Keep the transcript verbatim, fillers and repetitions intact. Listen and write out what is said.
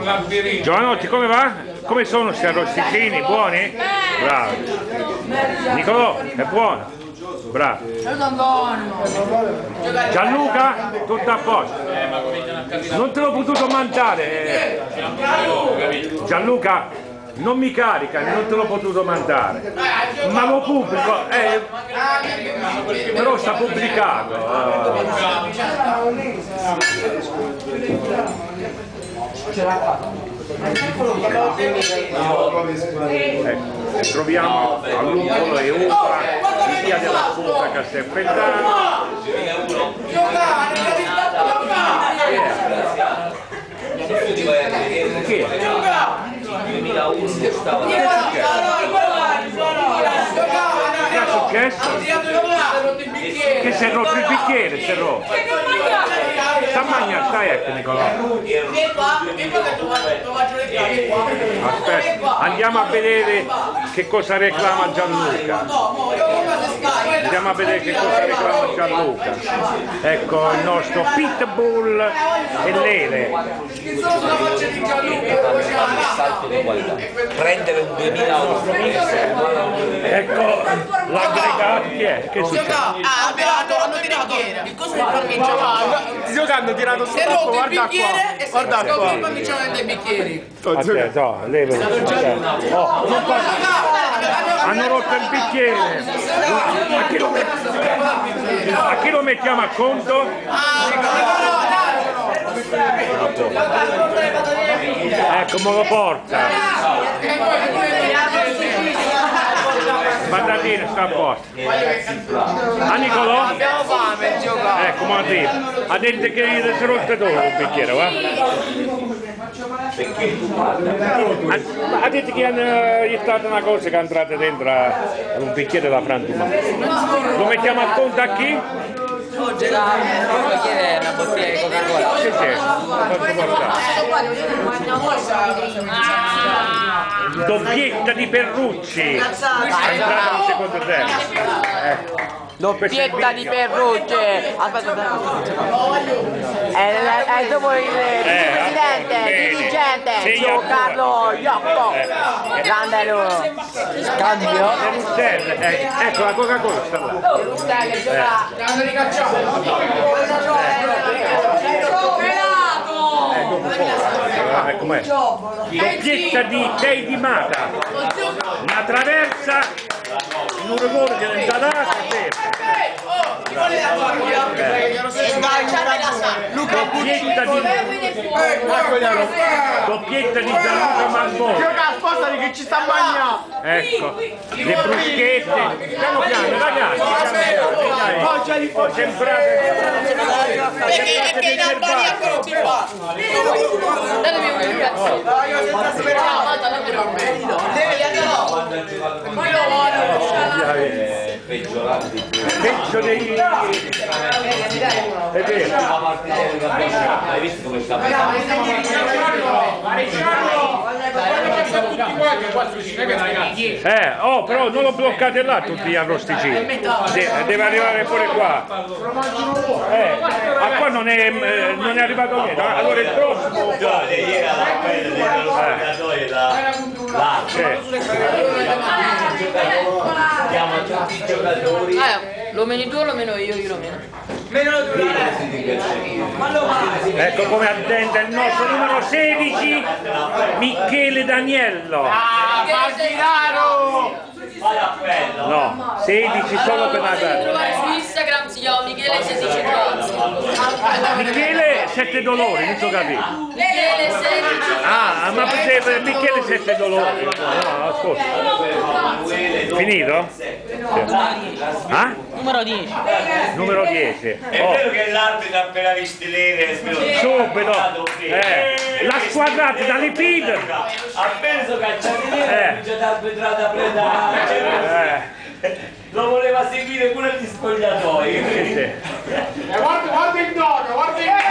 Giovanotti, come va? Come sono questi arrosticini? Buoni? Bravo. Nicolò, è buono? Bravo. Gianluca, tutto a posto. Non te l'ho potuto mandare. Gianluca, non mi carica, non te l'ho potuto mandare. Ma lo pubblico, eh, però sta pubblicato. Ecco, troviamo a Lucolo e Uva in via della Punta Castelfellano. Chi è? Che è successo? Che si è rotto il bicchiere, si è rotto. Sta mangiando, stai ecco Nicolò. Aspetta, andiamo a vedere che cosa reclama Gianluca. Andiamo a vedere che cosa reclama Gianluca. Ecco il nostro Pitbull e Lele. Prendere un duemila euro. Ecco l'aggregato chi è? Che succede? Ah, hanno tirato il coso del parmigiano. Giocando hanno tirato Si è rotto il bicchiere e si è rotto il parmigiano dei bicchieri. Aspetta, no, leva. Oh, non posso. Hanno rotto il bicchiere. A chi lo, a chi lo mettiamo a conto? Ecco, me lo porta. Patatine, sta a posto. A Nicolò? Abbiamo fame, giocare. Ecco, ma detto. Ha detto che si è rotto tutto il bicchiere, va? Ha detto che gli è stata una cosa che è entrata dentro a un bicchiere della frantuma. Lo mettiamo a conto a chi? Oggi la bicchiere è una bottiglia di Coca-Cola. Sì, sì, lo posso portare. Doppietta di Perrucci. È entrata un secondo tempo. Ecco. Doppietta di Perrucci. Aspetta, è dopo il presidente, il dirigente, Giancarlo Iocco. Grande lui. Scambio. Ecco la Coca-Cola sta là. Rustelli, gioca. Hanno ricacciato. Eh, com'è? Doppietta di Tei di Mata. Una traversa in un rigore che è stata doppietta di doppietta di Gianluca Marmoni. Gioca sposta di che ci sta bagnando. Ecco, le bruschette. Piano piano, ragazzi. Ho sembrate. Perché in Albania non si fa? Datemi un cazzo. Peggio dei... È vero. Hai visto come sta? Eh, oh, però non lo bloccate là tutti gli arrosticini. De deve arrivare pure qua. Eh, ma qua non è, eh, non è arrivato niente. Allora il prossimo. Chiama tutti i giocatori. Lo meni tu o lo meno io? Io lo meno. Ecco come attende il nostro numero sedici, Michele Daniello. Ah, Bagginaro! No, sedici solo per Natale. Trovare su Instagram si chiama Michele sedici Trozzi. Michele Sette Dolori, non so capire. Michele sedici. Ah, ma per Michele Sette Dolori. No, ascolta. Finito? Ah? Numero dieci. Numero dieci. È vero che l'arbitro ha appena visto nere. Subito. Eh, la squadrata da Lipid. Ha preso cacciati nere e già da arbitrata preda. Lo voleva seguire pure gli spogliatoi. Sì, sì. Guarda, guarda il dono, guarda il